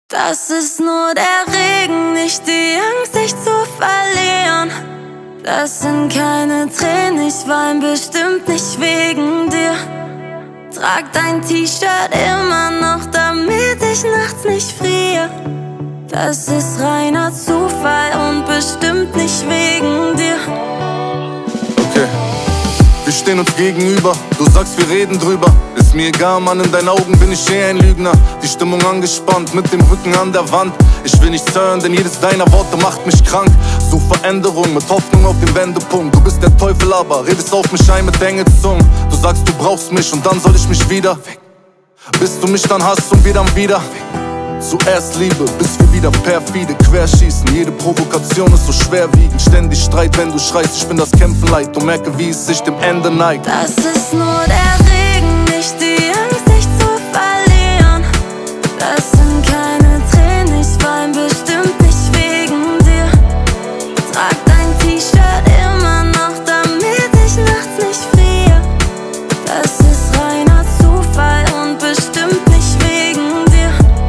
Das ist nur der Regen, nicht die Angst, dich zu verlieren. Das sind keine Tränen, ich wein bestimmt nicht wegen dir. Trag dein T-Shirt immer noch, damit ich nachts nicht friere. Das ist reiner Zufall und bestimmt nicht wegen dir. Okay, wir stehen uns gegenüber, du sagst wir reden drüber. Ist mir egal, Mann, in deinen Augen bin ich ein Lügner. Die Stimmung angespannt, mit dem Rücken an der Wand. Ich will nichts hören, denn jedes deiner Worte macht mich krank. Such Veränderung mit Hoffnung auf den Wendepunkt. Du bist der Teufel, aber redest auf mich ein mit Engelszungen. Du sagst, du brauchst mich und dann soll ich mich wieder, bis du mich dann hast und wir dann wieder. Zuerst Liebe, bis wir wieder perfide querschießen. Jede Provokation ist so schwerwiegend. Ständig Streit, wenn du schreist, ich bin das Kämpfen leid und merke, wie es sich dem Ende neigt. Das ist nur der Regen, nicht die Angst, dich zu verlieren. Das sind keine Tränen, ich wein bestimmt nicht wegen dir. Trag dein T-Shirt immer noch, damit ich nachts nicht friere. Das ist reiner Zufall und bestimmt nicht wegen dir.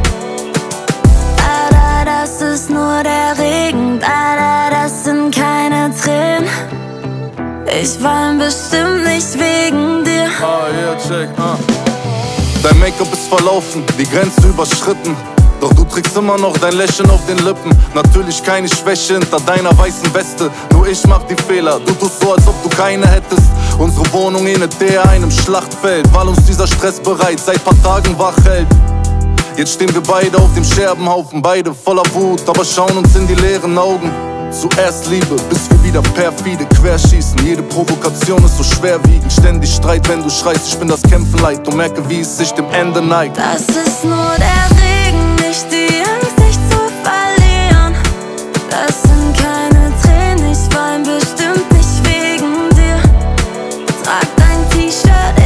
Das ist nur der Regen, das sind keine Tränen. Ich wein bestimmt nicht wegen dir. Yeah, check, Dein Make-up ist verlaufen, die Grenze überschritten. Doch du trägst immer noch dein Lächeln auf den Lippen. Natürlich keine Schwäche hinter deiner weißen Weste. Nur ich mach die Fehler, du tust so, als ob du keine hättest. Unsere Wohnung ähnelt der einem Schlachtfeld, weil uns dieser Stress bereits seit paar Tagen wach hält. Jetzt stehen wir beide auf dem Scherbenhaufen, beide voller Wut, aber schauen uns in die leeren Augen. Zuerst Liebe, bis wir wieder perfide querschießen. Jede Provokation ist so schwerwiegend. Ständig Streit, wenn du schreist, ich bin das Kämpfen leid und merke, wie es sich dem Ende neigt. Das ist nur der Regen, nicht die Angst, dich zu verlieren. Das sind keine Tränen, ich wein bestimmt nicht wegen dir. Trag dein T-Shirt